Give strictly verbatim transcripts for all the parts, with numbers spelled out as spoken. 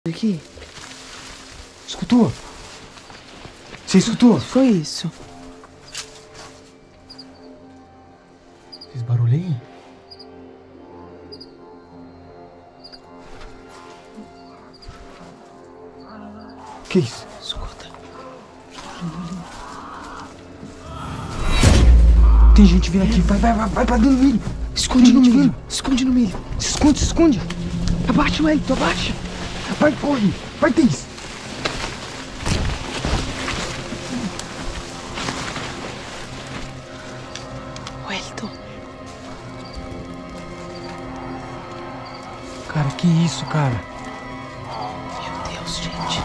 Aqui. Escutou? Você escutou? Foi isso. Fez barulho aí? Que isso? Escuta. Tem gente vindo aqui. Vai, vai, vai, vai pra dentro do milho. Esconde no gente milho. vindo. Esconde no milho. Se esconde, se esconde. Abaixa o Wellington, abaixa. Vai, corre. Vai, Thaís. Wellington. Cara, que isso, cara? Meu Deus, gente.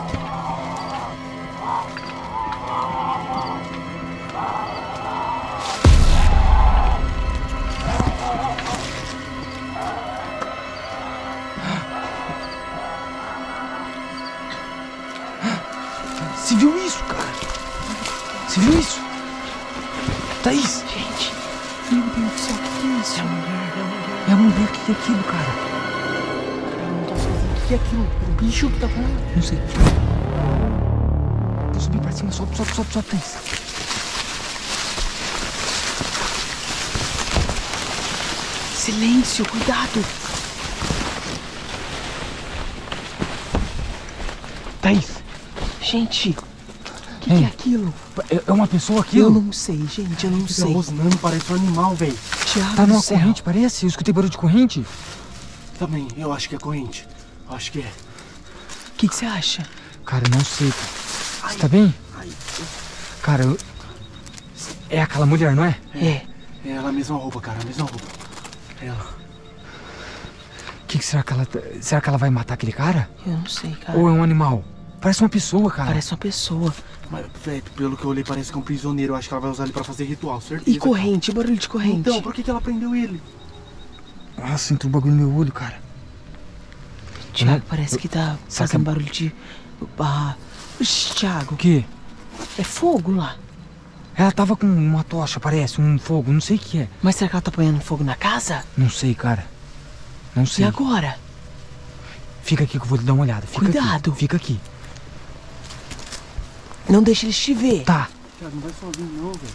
Você viu isso, cara? Você viu isso? Thaís. Gente. Meu Deus do céu, o que é isso? É a mulher, é a mulher. É a mulher. O que é aquilo, cara? Eu não tô sabendo o que é aquilo. O bicho que tá falando. Não sei. Vou subir pra cima. Sobe, sobe, sobe, sobe, Thaís. Silêncio, cuidado. Thaís. Gente, o que, que Ei. é aquilo? É é uma pessoa Eu aquilo? não sei, gente, eu não Fica sei. rosnando, parece um animal, velho. Thiago Tá do numa céu. corrente, parece? Eu escutei barulho de corrente. Também, eu acho que é corrente. Eu acho que é. O que, que você acha? Cara, não sei, cara. Você tá bem? Ai, Cara, eu... é aquela mulher, não é? É. é ela a mesma roupa, cara, a mesma roupa. Ela. O que, que será que ela... Será que ela vai matar aquele cara? Eu não sei, cara. Ou é um animal? Parece uma pessoa, cara. Parece uma pessoa. Mas, velho, pelo que eu olhei, parece que é um prisioneiro. Eu acho que ela vai usar ele pra fazer ritual, certeza. E corrente, barulho de corrente. Então, por que, que ela prendeu ele? Nossa, entrou um bagulho no meu olho, cara. Thiago, Né? parece que tá Será fazendo que- barulho de... Ah, Ixi, Thiago, O quê? é fogo lá. Ela tava com uma tocha, parece, um fogo, não sei o que é. Mas será que ela tá apanhando fogo na casa? Não sei, cara. Não E sei. agora? Fica aqui que eu vou lhe dar uma olhada. Fica Cuidado. Aqui. Fica aqui. Não deixa eles te ver. Tá. Thiago, não vai sozinho não, velho.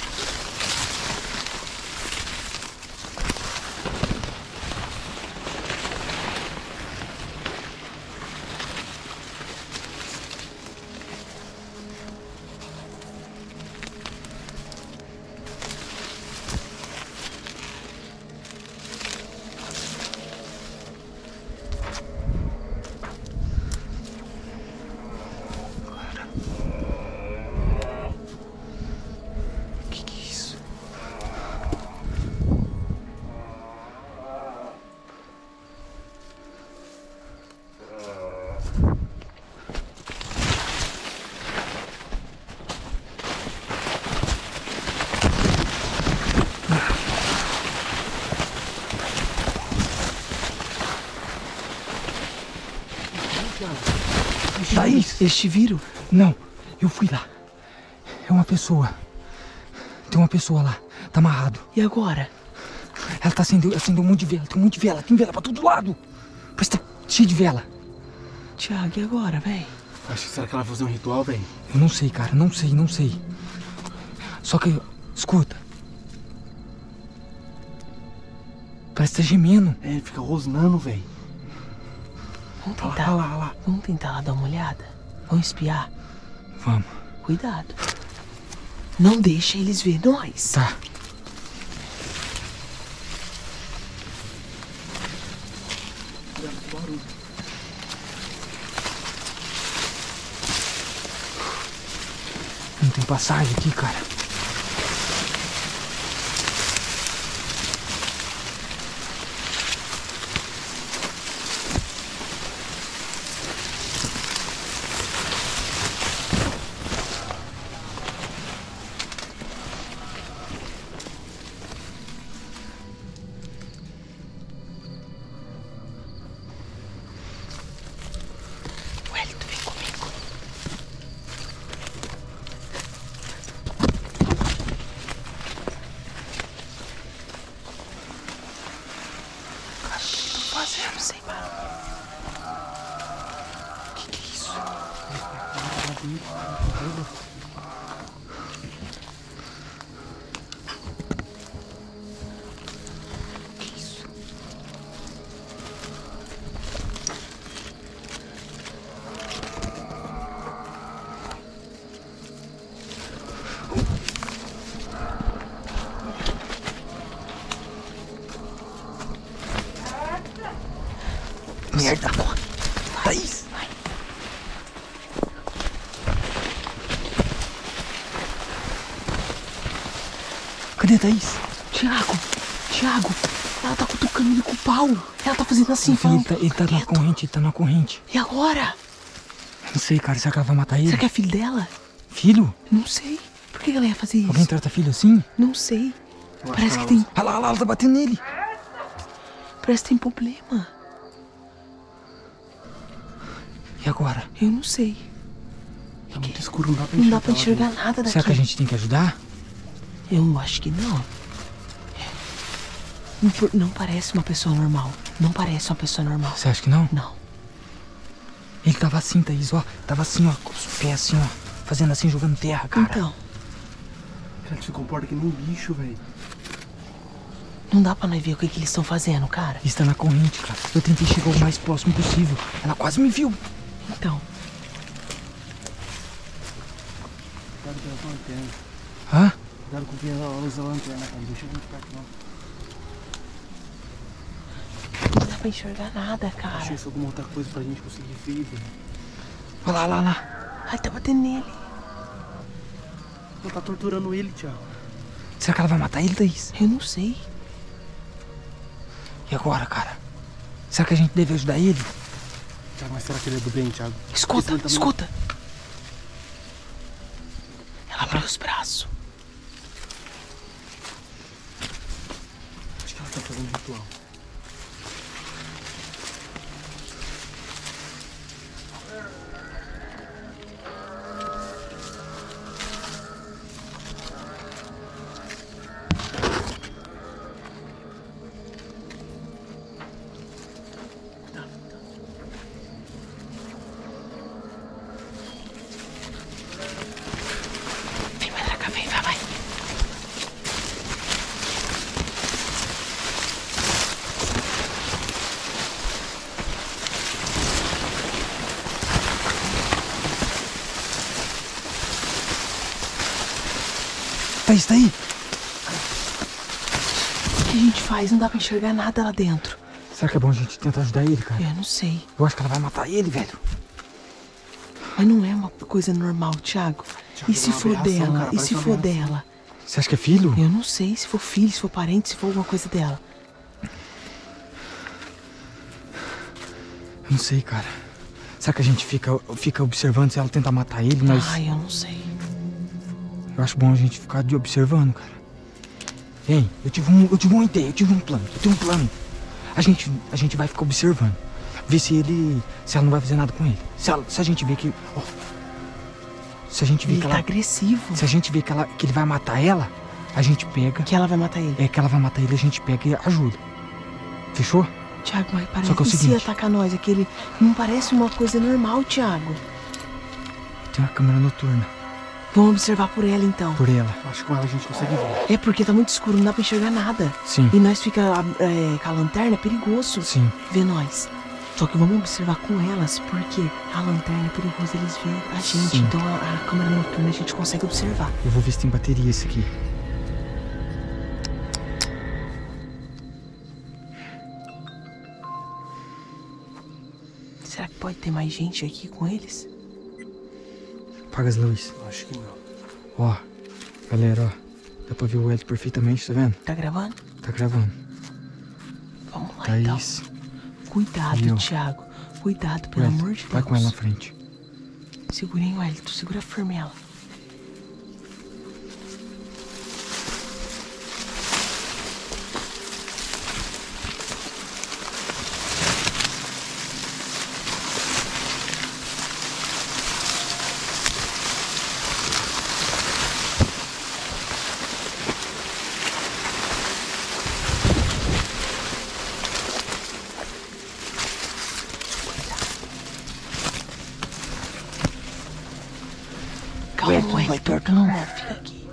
Que que é isso? Thaís! Eles te viram? Não, eu fui lá. É uma pessoa. Tem uma pessoa lá. Tá amarrado. E agora? Ela tá acendendo, acendeu um monte de vela. Tem um monte de vela. Tem vela pra todo lado. Parece que tá cheio de vela. Thiago, e agora, véi? Acho que será que ela vai fazer um ritual, velho? Eu não sei, cara. Não sei, não sei. Só que, escuta. Parece que tá gemendo. É, ele fica rosnando, velho. Vamos Olha tentar. lá, olha lá. Vamos tentar lá dar uma olhada? Vamos espiar? Vamos. Cuidado. Não deixa eles ver nós. Tá. Não tem passagem aqui, cara. Wellington, vem comigo. aqui. Que isso? Merda! Thaís! Cadê a Thaís? Thiago, Thiago, ela tá cutucando ele com o pau. Ela tá fazendo assim, Meu filho, falando. ele tá, ele tá na corrente, ele tá na corrente. E agora? Não sei, cara, será que ela vai matar ele? Será que é filho dela? Filho? Não sei. Por que ela ia fazer isso? Alguém trata filho assim? Não sei. Eu acho Parece que que tem. Olha lá, olha lá, ela tá batendo nele. Parece que tem problema. E agora? Eu não sei. Tá muito escuro, não dá pra Não enxergar. dá pra enxergar nada daqui. Será que a gente tem que ajudar? Eu acho que não. Não- Não parece uma pessoa normal. Não parece uma pessoa normal. Você acha que não? Não. Ele tava assim, Thaís, ó. Tava assim, ó, com os pés assim, ó. Fazendo assim, jogando terra, cara. Então, Ele se comporta que nem um bicho, velho. não dá pra nós ver o que, que eles estão fazendo, cara. Está na corrente, cara. Eu tentei chegar o mais próximo possível. Ela quase me viu. Então, Cuidado com a lanterna. Hã? Cuidado com quem ela usa a lanterna, cara. Deixa eu muito perto, não. não dá pra enxergar nada, cara. Achei isso alguma outra coisa pra gente conseguir ver, velho. Olha lá, olha lá, olha lá. Ai, tá batendo nele. Ela tá torturando ele, Thiago. Será que ela vai matar ele, Thaís? Eu não sei. E agora, cara? Será que a gente deve ajudar ele? Thiago, mas será que ele é do bem, Thiago? Escuta, Porque senão também- escuta. Ela abriu os braços. Acho que ela tá fazendo ritual. Vem, vai, Draca, vem, vai, vai. Thaís, tá aí? O que a gente faz? Não dá pra enxergar nada lá dentro. Será que é bom a gente tentar ajudar ele, cara? Eu não sei. Eu acho que ela vai matar ele, velho. Mas não é uma coisa normal, Thiago. Thiago, E se é uma for aberração, dela? cara, E parece se uma for aberração. dela? Você acha que é filho? Eu não sei. Se for filho, se for parente, se for alguma coisa dela. Eu não sei, cara. Será que a gente fica, fica observando se ela tentar matar ele? Mas Ai, eu não sei. eu acho bom a gente ficar de observando, cara. Ei, eu tive, um, eu tive uma ideia, eu tive um plano. Eu tenho um plano. A gente, a gente vai ficar observando. Ver se ele. Se ela não vai fazer nada com ele. Se, ela- se a gente ver que. Ó, se a gente ver Ele que tá ela. agressivo. Se a gente ver que, ela, que ele vai matar ela, a gente pega. Que ela vai matar ele. É que ela vai matar ele, a gente pega e ajuda. Fechou? Thiago, mas parece Só que é o que se seguinte. atacar nós, aquele. Não parece uma coisa normal, Thiago. Tem uma câmera noturna Vamos observar por ela então. por ela. Acho que com ela a gente consegue ver. É porque tá muito escuro, não dá pra enxergar nada. Sim, E nós fica é, com a lanterna, é perigoso sim. ver nós. Só que vamos observar com elas, porque a lanterna é perigoso eles verem a gente. Sim. Então a, a câmera noturna a gente consegue observar. Eu vou ver se tem bateria esse aqui. Será que pode ter mais gente aqui com eles? Apaga as luzes. Acho que não. Ó, galera, ó. Dá pra ver o Hélio perfeitamente, tá vendo? Tá gravando? Tá gravando. Vamos lá Thaís, então. Cuidado, Viu? Thiago. Cuidado, pelo Hélio, amor de Deus. vai com ela na frente. Segurem o Hélio, tu segura firme ela. Calma, Wellington, Wellington, vai perto calma, não. fica aqui.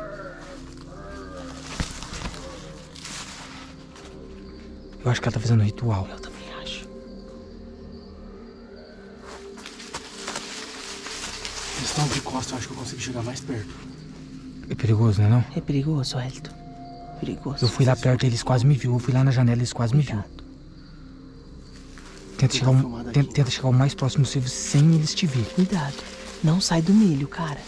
Eu acho que ela tá fazendo um ritual. Eu também acho. Eles estão de costas, eu acho que eu consigo chegar mais perto. É perigoso, né não? É perigoso, Wellington. Perigoso. Eu fui lá perto, eles quase me viu. Eu fui lá na janela, eles quase me viu. Tenta chegar, o, tenta, tenta chegar o mais próximo possível sem eles te ver. Cuidado. Não sai do milho, cara.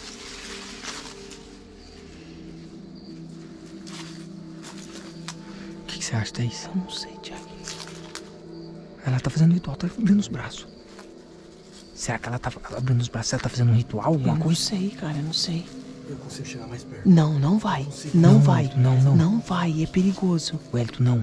O que, que você acha, Thaís? Eu não sei, Thiago. Ela tá fazendo um ritual, tá abrindo os braços. Será que ela tá abrindo os braços? Ela tá fazendo um ritual, alguma Eu não coisa? sei, cara, eu não sei. Eu consigo chegar mais perto. Não, não vai. Não, Não, vai. Wellington, não, não. Não vai, é perigoso. Wellington, não.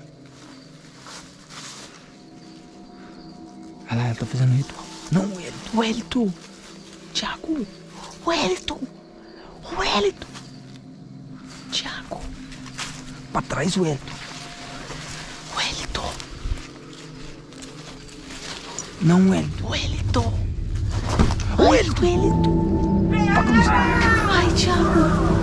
Olha lá, ela tá fazendo um ritual. Não, Wellington. Wellington. Thiago. Wellington. Wellington. Thiago. Pra trás, Wellington. Wellington. Não, Wellington. Wellington. Wellington. Wellington. Ai, Thiago.